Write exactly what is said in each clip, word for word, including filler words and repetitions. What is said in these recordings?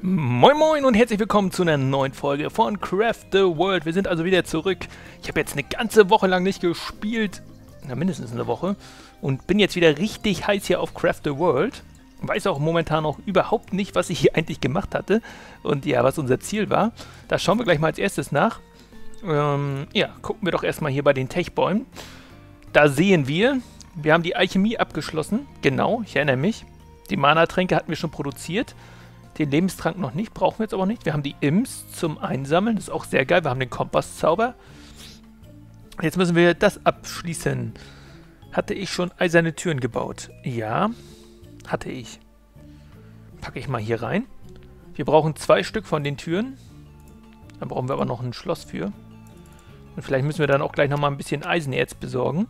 Moin Moin und herzlich willkommen zu einer neuen Folge von Craft the World. Wir sind also wieder zurück. Ich habe jetzt eine ganze Woche lang nicht gespielt, na mindestens eine Woche, und bin jetzt wieder richtig heiß hier auf Craft the World. Weiß auch momentan noch überhaupt nicht, was ich hier eigentlich gemacht hatte und ja, was unser Ziel war. Da schauen wir gleich mal als erstes nach. Ähm, ja, gucken wir doch erstmal hier bei den Techbäumen. Da sehen wir, wir haben die Alchemie abgeschlossen. Genau, ich erinnere mich. Die Mana-Tränke hatten wir schon produziert. Den Lebenstrank noch nicht, brauchen wir jetzt aber nicht. Wir haben die Imps zum Einsammeln, das ist auch sehr geil. Wir haben den Kompasszauber. Jetzt müssen wir das abschließen. Hatte ich schon eiserne Türen gebaut? Ja, hatte ich. Packe ich mal hier rein. Wir brauchen zwei Stück von den Türen. Da brauchen wir aber noch ein Schloss für. Und vielleicht müssen wir dann auch gleich nochmal ein bisschen Eisenerz besorgen.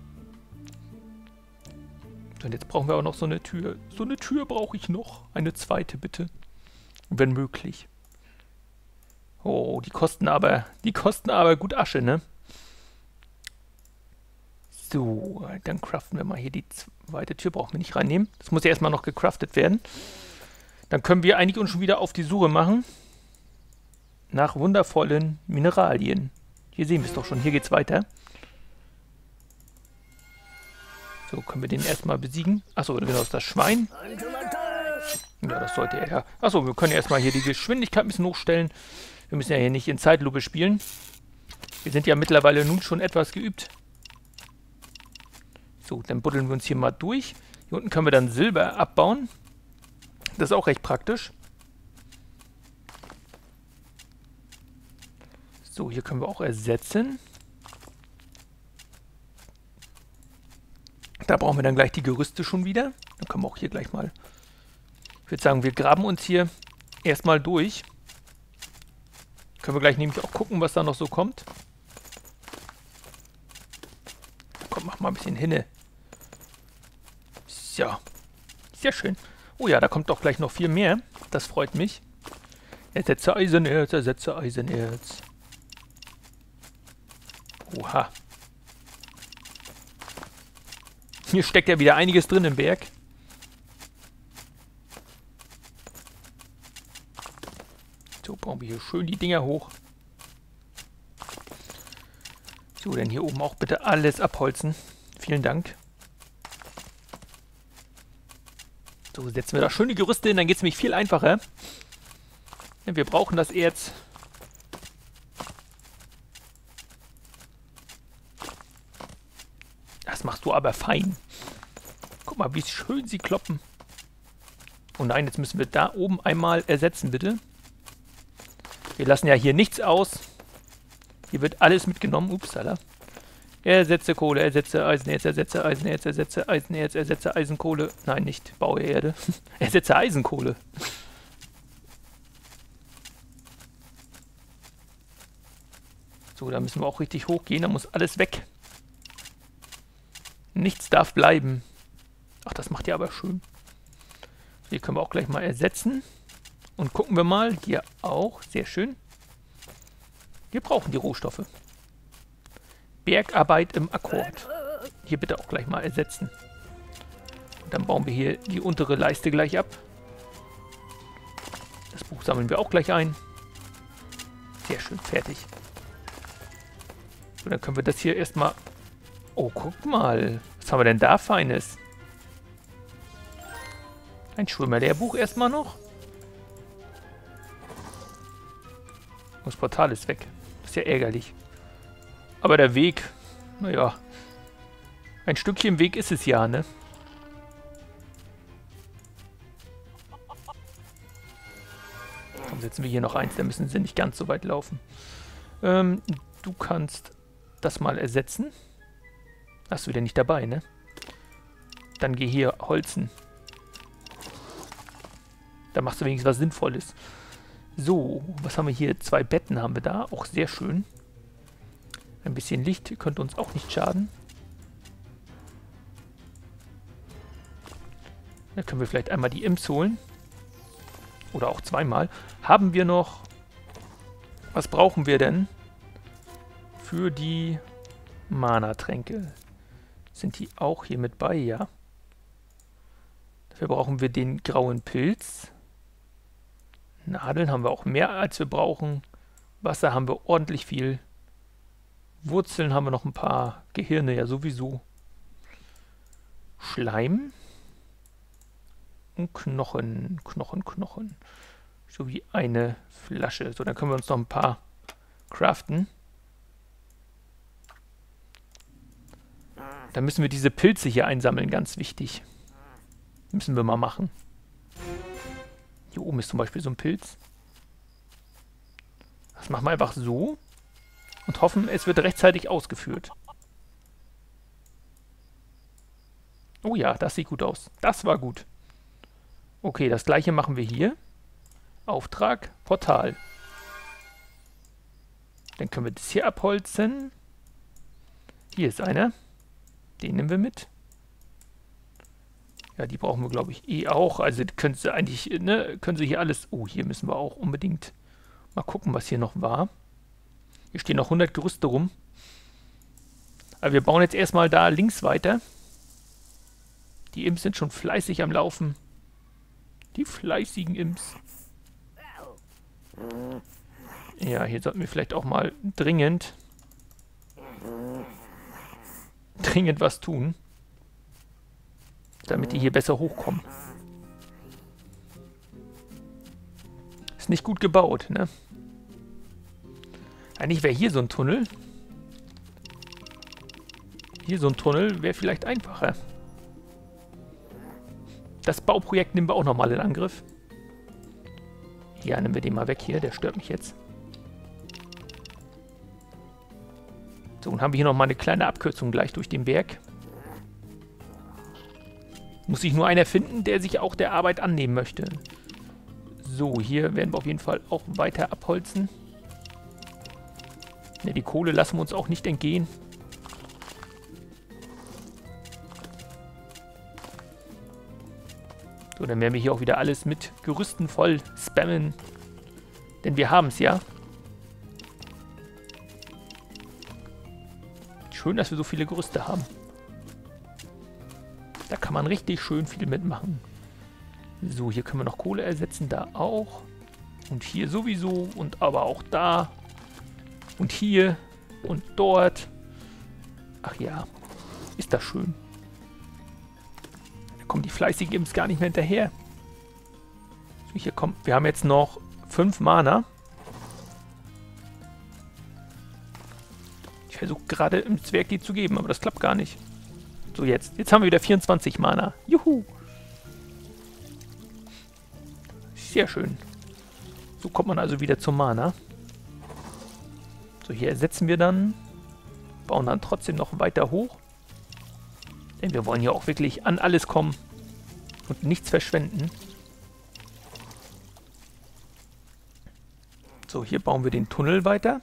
Und jetzt brauchen wir auch noch so eine Tür. So eine Tür brauche ich noch. Eine zweite, bitte. Wenn möglich. Oh, die kosten aber, die kosten aber gut Asche, ne? So, dann craften wir mal hier die zweite Tür. Brauchen wir nicht reinnehmen. Das muss ja erstmal noch gecraftet werden. Dann können wir eigentlich uns schon wieder auf die Suche machen. Nach wundervollen Mineralien. Hier sehen wir es doch schon. Hier geht's weiter. So, können wir den erstmal besiegen. Achso, genau, das ist das Schwein. Ja, das sollte er ja. Achso, wir können ja erstmal hier die Geschwindigkeit ein bisschen hochstellen. Wir müssen ja hier nicht in Zeitlupe spielen. Wir sind ja mittlerweile nun schon etwas geübt. So, dann buddeln wir uns hier mal durch. Hier unten können wir dann Silber abbauen. Das ist auch recht praktisch. So, hier können wir auch ersetzen. Da brauchen wir dann gleich die Gerüste schon wieder. Dann können wir auch hier gleich mal... Ich würde sagen, wir graben uns hier erstmal durch. Können wir gleich nämlich auch gucken, was da noch so kommt. Komm, mach mal ein bisschen hinne. So. Sehr schön. Oh ja, da kommt doch gleich noch viel mehr. Das freut mich. Ersetze Eisenerz, ersetze Eisenerz. Oha. Hier steckt ja wieder einiges drin im Berg. So, bauen wir hier schön die Dinger hoch. So, dann hier oben auch bitte alles abholzen. Vielen Dank. So, setzen wir da schön die Gerüste hin, dann geht es nämlich viel einfacher. Denn wir brauchen das Erz. Das machst du aber fein. Guck mal, wie schön sie kloppen. Oh nein, jetzt müssen wir da oben einmal ersetzen, bitte. Wir lassen ja hier nichts aus. Hier wird alles mitgenommen. Upsala. Ersetze Kohle, ersetze Eisenerz, ersetze Eisenerz, ersetze Eisenerz, ersetze Eisenkohle. Nein, nicht baue Erde. Ersetze Eisenkohle. So, da müssen wir auch richtig hochgehen. Da muss alles weg. Nichts darf bleiben. Ach, das macht ja aber schön. Hier können wir auch gleich mal ersetzen. Und gucken wir mal. Hier auch. Sehr schön. Wir brauchen die Rohstoffe. Bergarbeit im Akkord. Hier bitte auch gleich mal ersetzen. Und dann bauen wir hier die untere Leiste gleich ab. Das Buch sammeln wir auch gleich ein. Sehr schön. Fertig. So, dann können wir das hier erstmal... Oh, guck mal. Was haben wir denn da Feines? Ein Schwimmerlehrbuch erstmal noch. Das Portal ist weg. Das ist ja ärgerlich. Aber der Weg, naja, ein Stückchen Weg ist es ja, ne? Dann setzen wir hier noch eins, da müssen sie nicht ganz so weit laufen. Ähm, du kannst das mal ersetzen. Hast du wieder nicht dabei, ne? Dann geh hier holzen. Da machst du wenigstens was Sinnvolles. So, was haben wir hier? Zwei Betten haben wir da. Auch sehr schön. Ein bisschen Licht könnte uns auch nicht schaden. Dann können wir vielleicht einmal die Imps holen. Oder auch zweimal. Haben wir noch... Was brauchen wir denn? Für die Mana-Tränke. Sind die auch hier mit bei? Ja. Dafür brauchen wir den grauen Pilz. Nadeln haben wir auch mehr, als wir brauchen. Wasser haben wir ordentlich viel. Wurzeln haben wir noch ein paar. Gehirne ja sowieso. Schleim. Und Knochen. Knochen, Knochen. So wie eine Flasche. So, dann können wir uns noch ein paar craften. Dann müssen wir diese Pilze hier einsammeln, ganz wichtig. Müssen wir mal machen. Hier oben ist zum Beispiel so ein Pilz. Das machen wir einfach so und hoffen, es wird rechtzeitig ausgeführt. Oh ja, das sieht gut aus. Das war gut. Okay, das gleiche machen wir hier. Auftrag, Portal. Dann können wir das hier abholzen. Hier ist einer. Den nehmen wir mit. Ja, die brauchen wir, glaube ich, eh auch. Also können sie eigentlich, ne, können sie hier alles... Oh, hier müssen wir auch unbedingt mal gucken, was hier noch war. Hier stehen noch hundert Gerüste rum. Aber wir bauen jetzt erstmal da links weiter. Die Imps sind schon fleißig am Laufen. Die fleißigen Imps. Ja, hier sollten wir vielleicht auch mal dringend... dringend was tun. Damit die hier besser hochkommen. Ist nicht gut gebaut, ne? Eigentlich wäre hier so ein Tunnel. Hier so ein Tunnel wäre vielleicht einfacher. Das Bauprojekt nehmen wir auch nochmal in Angriff. Ja, nehmen wir den mal weg hier. Der stört mich jetzt. So, und haben wir hier nochmal eine kleine Abkürzung gleich durch den Berg. Muss sich nur einer finden, der sich auch der Arbeit annehmen möchte. So, hier werden wir auf jeden Fall auch weiter abholzen. Ne, die Kohle lassen wir uns auch nicht entgehen. So, dann werden wir hier auch wieder alles mit Gerüsten voll spammen. Denn wir haben es ja. Schön, dass wir so viele Gerüste haben. Da kann man richtig schön viel mitmachen. So, hier können wir noch Kohle ersetzen, da auch. Und hier sowieso und aber auch da. Und hier und dort. Ach ja, ist das schön. Da kommen die fleißigen Imps gar nicht mehr hinterher. So, hier kommt, wir haben jetzt noch fünf Mana. Ich versuche gerade im Zwerg die zu geben, aber das klappt gar nicht. So, jetzt. Jetzt haben wir wieder vierundzwanzig Mana. Juhu! Sehr schön. So kommt man also wieder zum Mana. So, hier ersetzen wir dann. Bauen dann trotzdem noch weiter hoch. Denn wir wollen ja auch wirklich an alles kommen. Und nichts verschwenden. So, hier bauen wir den Tunnel weiter.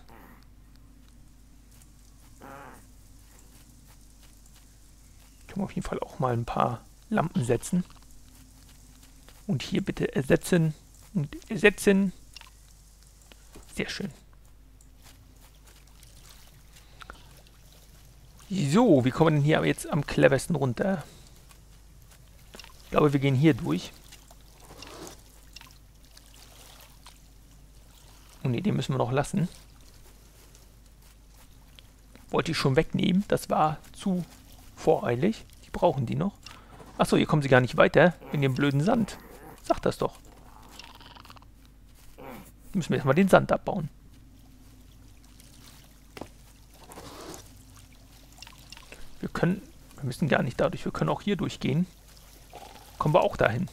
Können wir auf jeden Fall auch mal ein paar Lampen setzen. Und hier bitte ersetzen und ersetzen. Sehr schön. So, wie kommen wir denn hier jetzt am cleversten runter? Ich glaube, wir gehen hier durch. Oh ne, den müssen wir noch lassen. Wollte ich schon wegnehmen. Das war zu voreilig. Die brauchen die noch. Achso, hier kommen sie gar nicht weiter. In dem blöden Sand. Sag das doch. Müssen wir erstmal den Sand abbauen. Wir können... Wir müssen gar nicht dadurch. Wir können auch hier durchgehen. Kommen wir auch dahin.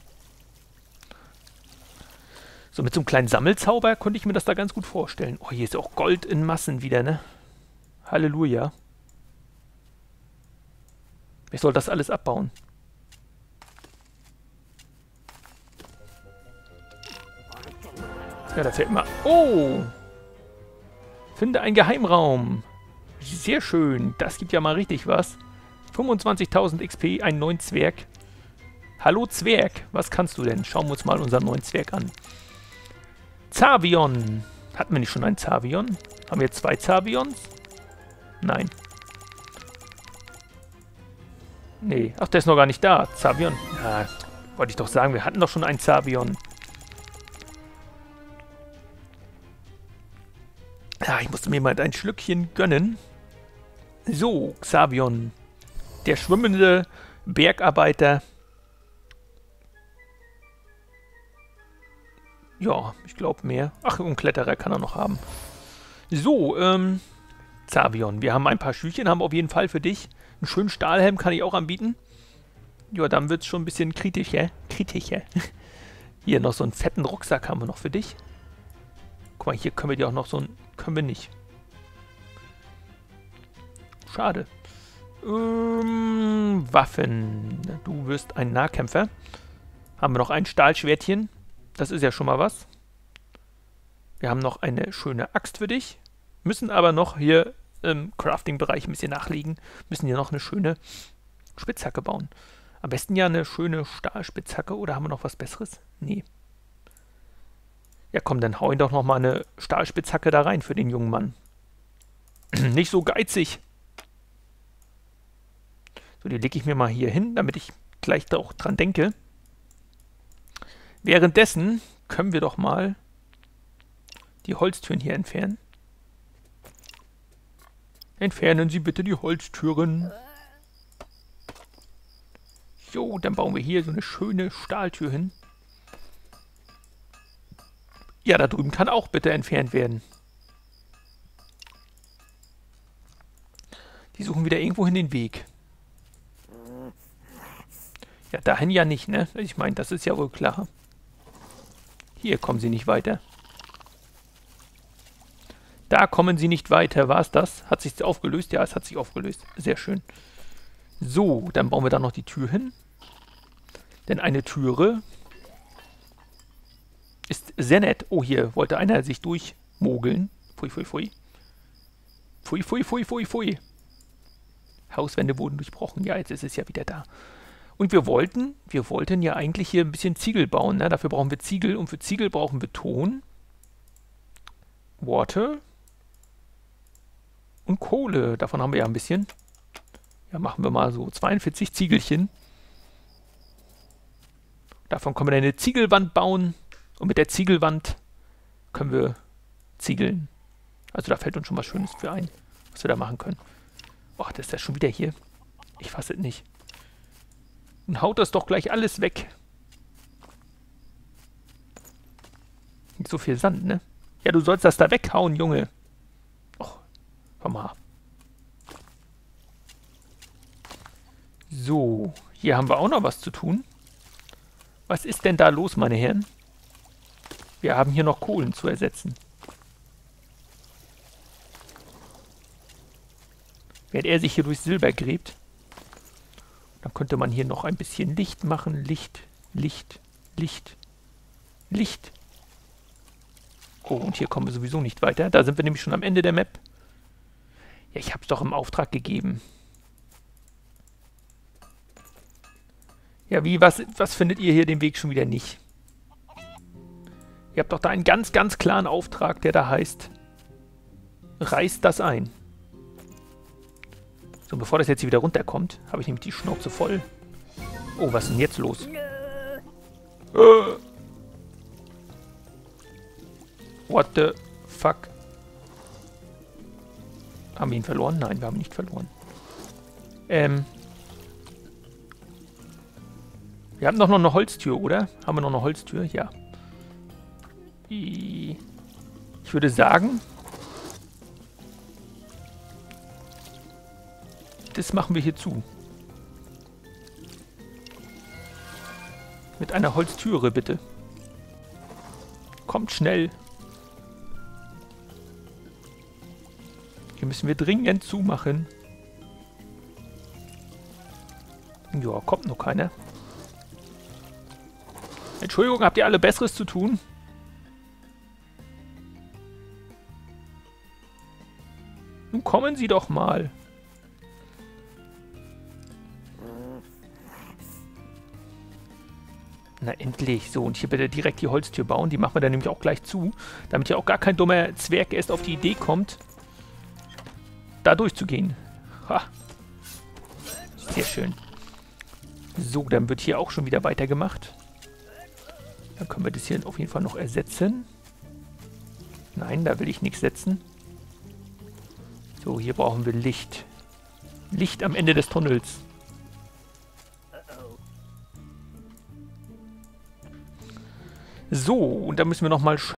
So, mit so einem kleinen Sammelzauber konnte ich mir das da ganz gut vorstellen. Oh, hier ist auch Gold in Massen wieder, ne? Halleluja. Wer soll das alles abbauen? Ja, da fällt mal... Oh! Finde einen Geheimraum. Sehr schön. Das gibt ja mal richtig was. fünfundzwanzigtausend X P, einen neuen Zwerg. Hallo Zwerg, was kannst du denn? Schauen wir uns mal unseren neuen Zwerg an. Zavion. Hatten wir nicht schon einen Zavion? Haben wir zwei Zavions? Nein. Nee, ach, der ist noch gar nicht da. Zavion. Ja, wollte ich doch sagen, wir hatten doch schon einen Zavion. Ja, ich musste mir mal ein Schlückchen gönnen. So, Xavion. Der schwimmende Bergarbeiter. Ja, ich glaube mehr. Ach, und Kletterer kann er noch haben. So, ähm, Xavion. Wir haben ein paar Schüchchen, haben wir auf jeden Fall für dich. Einen schönen Stahlhelm kann ich auch anbieten. Ja, dann wird es schon ein bisschen kritischer. Kritischer. Hier noch so einen fetten Rucksack haben wir noch für dich. Guck mal, hier können wir dir auch noch so einen... Können wir nicht. Schade. Ähm, Waffen. Du wirst ein Nahkämpfer. Haben wir noch ein Stahlschwertchen. Das ist ja schon mal was. Wir haben noch eine schöne Axt für dich. Müssen aber noch hier im Crafting-Bereich ein bisschen nachlegen. Müssen hier noch eine schöne Spitzhacke bauen. Am besten ja eine schöne Stahlspitzhacke. Oder haben wir noch was Besseres? Nee. Ja komm, dann hau ihn doch noch mal eine Stahlspitzhacke da rein für den jungen Mann. Nicht so geizig. So, die lege ich mir mal hier hin, damit ich gleich da auch dran denke. Währenddessen können wir doch mal die Holztüren hier entfernen. Entfernen Sie bitte die Holztüren. Jo, dann bauen wir hier so eine schöne Stahltür hin. Ja, da drüben kann auch bitte entfernt werden. Die suchen wieder irgendwohin den Weg. Ja, dahin ja nicht, ne? Ich meine, das ist ja wohl klar. Hier kommen sie nicht weiter. Da kommen sie nicht weiter. War es das? Hat sich aufgelöst? Ja, es hat sich aufgelöst. Sehr schön. So, dann bauen wir da noch die Tür hin. Denn eine Türe ist sehr nett. Oh, hier wollte einer sich durchmogeln. Pfui, pfui, pfui. Pfui, pfui, pfui, pfui, pfui. Hauswände wurden durchbrochen. Ja, jetzt ist es ja wieder da. Und wir wollten, wir wollten ja eigentlich hier ein bisschen Ziegel bauen. Ne? Dafür brauchen wir Ziegel und für Ziegel brauchen wir Ton, Water und Kohle. Davon haben wir ja ein bisschen. Ja, machen wir mal so zweiundvierzig Ziegelchen. Davon können wir dann eine Ziegelwand bauen. Und mit der Ziegelwand können wir ziegeln. Also da fällt uns schon was Schönes für ein, was wir da machen können. Och, das ist ja schon wieder hier. Ich fasse es nicht. Und haut das doch gleich alles weg. Nicht so viel Sand, ne? Ja, du sollst das da weghauen, Junge. Och, komm mal. So, hier haben wir auch noch was zu tun. Was ist denn da los, meine Herren? Wir haben hier noch Kohlen zu ersetzen. Während er sich hier durch Silber gräbt, dann könnte man hier noch ein bisschen Licht machen. Licht, Licht, Licht, Licht. Oh, und hier kommen wir sowieso nicht weiter. Da sind wir nämlich schon am Ende der Map. Ja, ich habe es doch im Auftrag gegeben. Ja, wie, was, was findet ihr hier den Weg schon wieder nicht? Ihr habt doch da einen ganz, ganz klaren Auftrag, der da heißt, reißt das ein. So, bevor das jetzt hier wieder runterkommt, habe ich nämlich die Schnauze voll. Oh, was ist denn jetzt los? Äh. What the fuck? Haben wir ihn verloren? Nein, wir haben ihn nicht verloren. Ähm. Wir haben doch noch eine Holztür, oder? Haben wir noch eine Holztür? Ja. Ich würde sagen, das machen wir hier zu. Mit einer Holztüre, bitte. Kommt schnell. Hier müssen wir dringend zumachen. Ja, kommt noch keiner. Entschuldigung, habt ihr alle Besseres zu tun? Nun kommen Sie doch mal. Na endlich. So, und hier bitte direkt die Holztür bauen. Die machen wir dann nämlich auch gleich zu. Damit ja auch gar kein dummer Zwerg erst auf die Idee kommt, da durchzugehen. Ha. Sehr schön. So, dann wird hier auch schon wieder weitergemacht. Dann können wir das hier auf jeden Fall noch ersetzen. Nein, da will ich nichts setzen. So, hier brauchen wir Licht. Licht am Ende des Tunnels. So, und da müssen wir nochmal